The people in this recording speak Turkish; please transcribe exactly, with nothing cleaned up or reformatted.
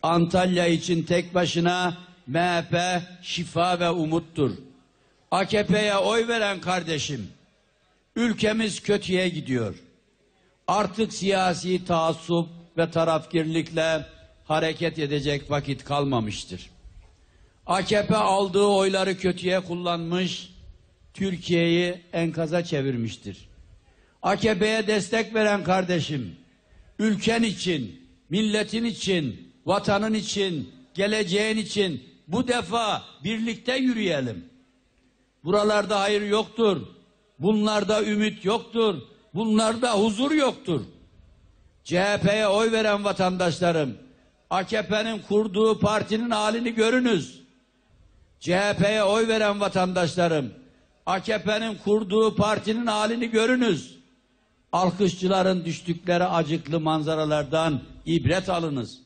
Antalya için tek başına M H P şifa ve umuttur. A K P'ye oy veren kardeşim, ülkemiz kötüye gidiyor. Artık siyasi taassup ve tarafgirlikle hareket edecek vakit kalmamıştır. A K P aldığı oyları kötüye kullanmış, Türkiye'yi enkaza çevirmiştir. A K P'ye destek veren kardeşim, ülken için, milletin için, vatanın için, geleceğin için bu defa birlikte yürüyelim. Buralarda hayır yoktur, bunlarda ümit yoktur, bunlarda huzur yoktur. C H P'ye oy veren vatandaşlarım, A K P'nin kurduğu partinin halini görünüz. C H P'ye oy veren vatandaşlarım, A K P'nin kurduğu partinin halini görünüz. Alkışçıların düştükleri acıklı manzaralardan ibret alınız.